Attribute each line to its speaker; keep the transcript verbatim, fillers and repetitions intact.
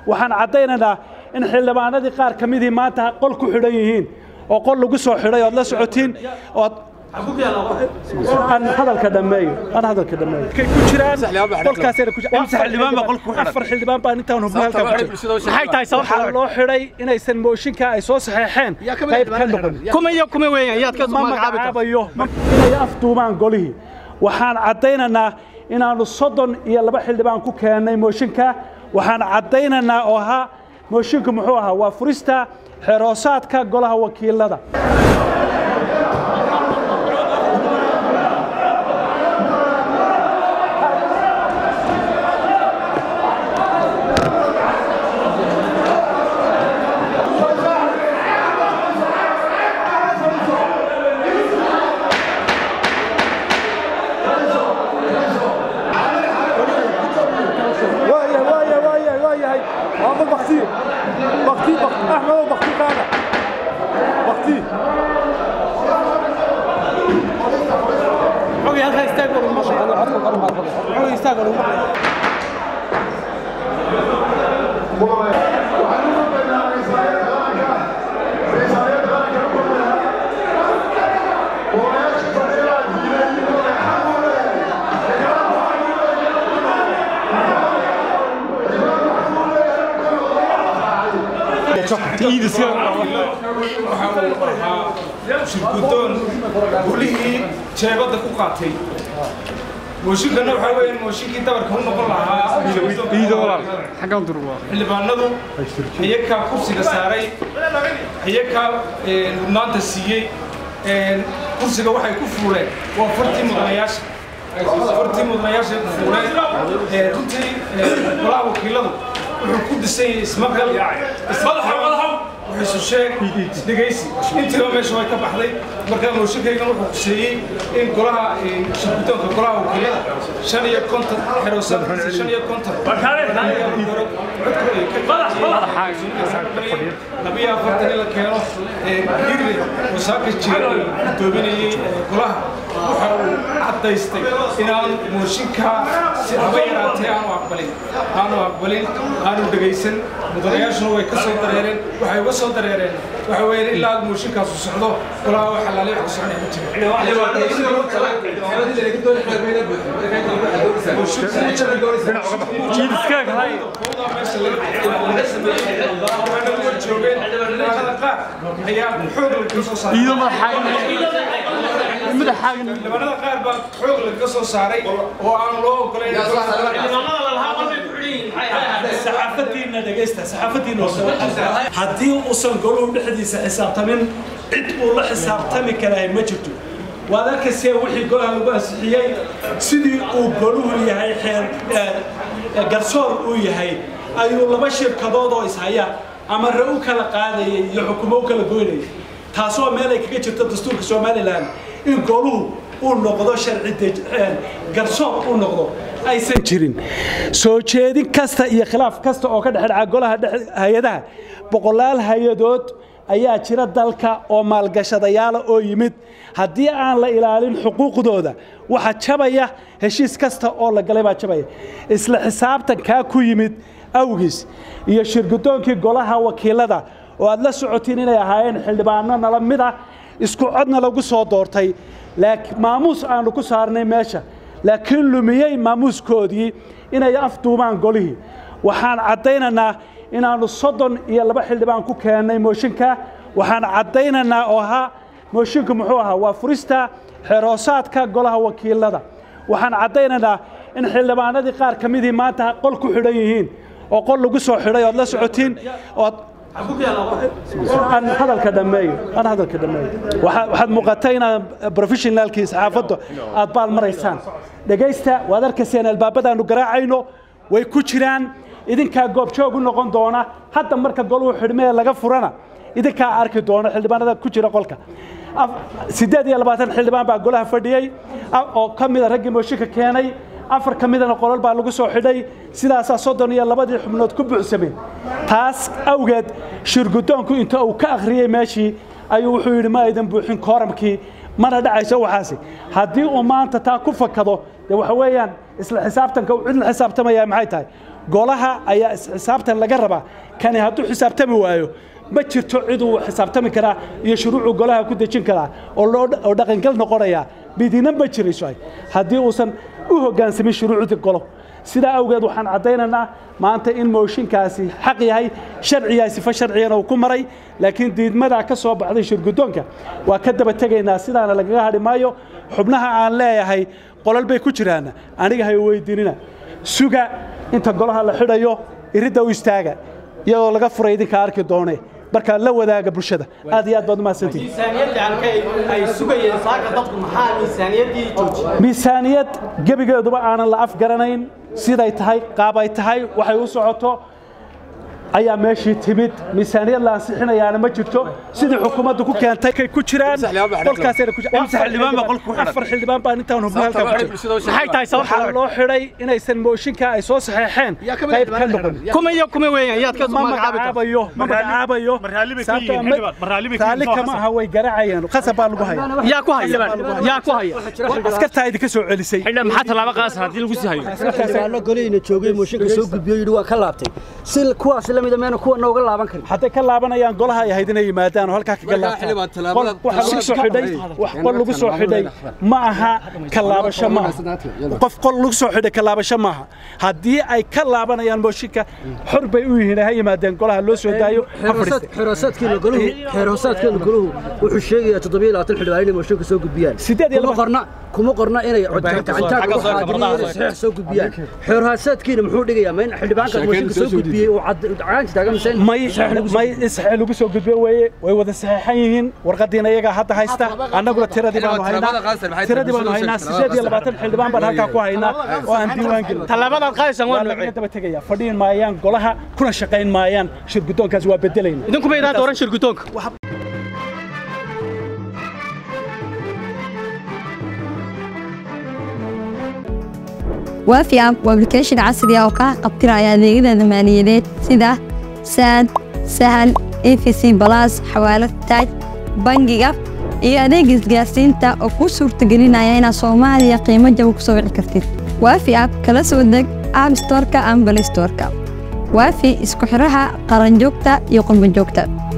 Speaker 1: waxaan cadaynaynaa in xildhibaanadii qaar ka midii maanta qol ku xidhan yihiin oo qol lagu soo xidhay oo la socotiin oo أنا هذا الكلام أنا هذا الكلام كي كشران قل كاسر كش أمس حلبان بقول كحران أفر حلبان بان أنت ونهم هالكلام هاي تاي صوت الله حري إن يسن موشين كأساس صحيحين طيب كلهم كم يوم كم وين يا تكلم ما عابت أيوه إن يفتو ما نقوله وحن عدينا إن أنا الصدن يلا بحلبان كوكان موشين كا وحن عدينا أوها موشين كمحوها وفرستا حراسات كقولها وكيل لذا بختي بختي احمد بختي كذا بختي حقي هذا يستاجر المشي انا عطوا قرن هذا حقي يستاجر المشي
Speaker 2: تيجي سيا شركتون وليه شباب دكوكاتي موشي كنا بحاول موشي كده بركون نقول لها إيه دولار حاجة ندروا اللي بعنده هي ككرسي كساري هي ك لبنان تسيء كرسي كواحد يكفوله وفرتي مدنياش فرتي مدنياش يكفوله كنتي ولا وكيله وكود السيء اسمك اسمه وحش الشيء دقيسي أنت لو ماشي ما يكبح لي مركب موشي كي نروح كسيء إن كلها شبكتون كلها وكيلة شنية كونت حروسات شنية كونت خلاص خلاص حاجة نبيها فرتني لك يا روح يجري وساكت شيء توبيني كلها وحاول حتى يستي إن أنا موشيكها سبعيراتي أنا أقبلين أنا أقبلين أنا دقيسن مدرياش هو يكسر دريرين وحي وصل دريرين وحوين إلا موشيكها سوسعده كلها وحلالي حسوني
Speaker 1: جيدسكاك هاي هي حول القصص إذا ما حاجة ماذا حاجة لما قال بقى حول القصص علي وأنا لو كلين صحافتينا دقيستا صحافتينا هدي وصل قولوا بحديث حساب تمن عد والله حساب تمن كلام ما جبتوا وذاك الشيء وحي قولها لباس حيي سيدي وقولوه يهي حين قرصور ويهي أيو لما شير كضوضو إسحايا أما الرؤو كلا قادي يحكمو كلا قولي تاسوا مالك كجبت الدستور كسومالي لان إن قولوه ونقضوا شرعي قرصور ونقضوا aysan jirin soo jeedin kasta iyo khilaaf kasta oo ka dhaxay golaha hay'adaha boqolaal hay'adood ayaa jira dalka oo maalgashadayaal oo yimid hadii aan la ilaalin xuquuqdooda waxa jabaya heshiis kasta oo la galay baa jabaya isla xisaabtan ka ku yimid awgis iyo shirgudoonkii golaha wakiilada oo aad la socotiin inay ahaayeen xildhibaano nala mid ah isku codna lagu soo doortay laakiin maamuus aan ku saarnay meesha لكن لمية ماموس كودي إن يفتومان قوله وحن عدينا إن أنا الصدن يلا بحل بان كوكان موشينكا وحن عدينا أوها موشينك محوها وفرستا حراسات كقولها وكيل لذا وحن عدينا إن حل بان هذه قار كميدي ما تقول كحريين وقول له قصوا حرية الله سعوتين أنا هذا الكلام أنا هذا الكلام واحد مقاتينا بروفيشنال كيس حافظه أطبال مريسان دقيستا وهذا كسين الباب بدأ نقرأ عينه ويكوشران إذن كجوب شو قلنا قندونا حتى مركب قالوا حرمية لقى فرنا إذا كأرك دونا حلبان هذا كوشرا قولك سداد يلا باتن حلبان بقولها فرديي أو كم إذا رجع مشيك كياني أفر كم إذا نقول باللغة سوحدي سيدا أساس صدني يلا بدي حملات كبر سمين تاس أوجد شرقتون كو أنت أو كأخرية ماشي أيوه حير ما إذا بوحين كارم كي ما ندعي سوى حاسي هدي وما أنت تاكفك كذا ده وحويان isla xisaabtanka cid la xisaabtamaya maxay tahay golaha ayaa xisaabtan laga rabaa kan hadduu xisaabtami waayo ma jirto cid uu xisaabtami karaa iyo shuruucu golaha ku dejin karaa oo loo dhaqan gal noqonaya bidina ma jirayso haddii uusan u hoggaansamin shuruucda golo sida awgeed waxaan cadaynaynaa maanta in mooshinkaasi xaq yahay sharciyaasi fa sharciyana uu ku maray laakiin diidmada ka soo baxday shirgudoonka waa ka daba tagaynaa sidaana lagaga hadhi maayo xubnaha aan leeyahay qolal bay ku jiraan aniga hay weydiinina suga inta golaha la xidhayo iridda u istaaga iyadoo laga furay idinka arki doone marka la wadaaga bulshada aad iyo aad baad u mahadsantihiin
Speaker 3: miisaaniyadda halkay ay sugayeen saaka dadku maxaa miisaaniyaddii joojiyay
Speaker 1: miisaaniyad gebigeeduba aanan la afgaranayn siday tahay qaab ay tahay waxay u socoto ayaa meeshii timid miisaaniyad la ansixinayaana ma jirto sidii xukuumaddu ku keentay kay ku jiraan qolkaasayna ku jiraan xildhibaan baa qolka ku xidhan afar xildhibaan baa intaan hubno halka ku jira maxay tahay sababta loo xidhay inaysan mooshinka ay soo saxeexeen qayb ka noqon
Speaker 3: kuma iyo kuma weeyaan yaad ka soo
Speaker 1: magacaabayo ma magacaabayo marhaali kama aha way garaacayeen qasab baa lagu haya
Speaker 3: yaa ku haya yaa ku haya
Speaker 1: askarta idinka soo celisay
Speaker 3: xidhan maxaa talaabo qaas hadii lagu sii hayo
Speaker 4: xildhibaano goleyna joogay mooshinka soo gudbiyo yiri waa ka laabtay si kuwaas la mid ah kuwa nooga laaban karin
Speaker 1: haday ka laabanayaan golaha ay ahayd inay yimaadaan oo halka kaga laabtaan waxa lagu soo xidhay wax qol lagu soo xidhay ma aha ka laabasho ma qof qol lagu soo xidhay ka laabasho ma aha hadii ay ka laabanayaan mooshinka xor bay u yihiin ay yimaadeen golaha loo soo daayo
Speaker 4: xiraasadkii la goluhu xiraasadkii la goluhu wuxuu sheegayaa toddoba iyo labaatan xildhibaan inay mooshinka soo gudbiyaan kuma qorna kuma qorna inay gacantaag u xaadiriyeen saxiix soo gudbiyaan xiraasadkiina muxuu dhigayaa ma in xildhibaanka mooshinka soo gudbiyay oo caanti taagan
Speaker 1: may may isxil lagu soo gudbiyo way way wada saxeexan yihiin warqadiina iyaga hadda haysta annaguna tiradii baan haynaa tiradii baan haynaa sideed iyo labaatan xildhibaan baan halka ku haynaa oo aan diiwaan gelin
Speaker 3: talaabada qaaysan waa
Speaker 1: laga daba tagaya fadhiin maayaan golaha kuna shaqayn maayaan shirgudoonkaas waa bedelayna
Speaker 3: idinku ma idaan dooran shirgudoonka
Speaker 5: وافي اب وابلكيشن عصري oo ka qabtiraya adeegyada maaliyadeed sida sad sahal efc plus xawaalad taaj bangiga iyo adeeg isgaarsiinta oo ku suurtagelinaya in Soomaaliya qiimo jaban ku soo wici kartid waafi app kala soo deg app store-ka ama play store-ka waafi isku xiraha qaran joogta iyo qolban joogta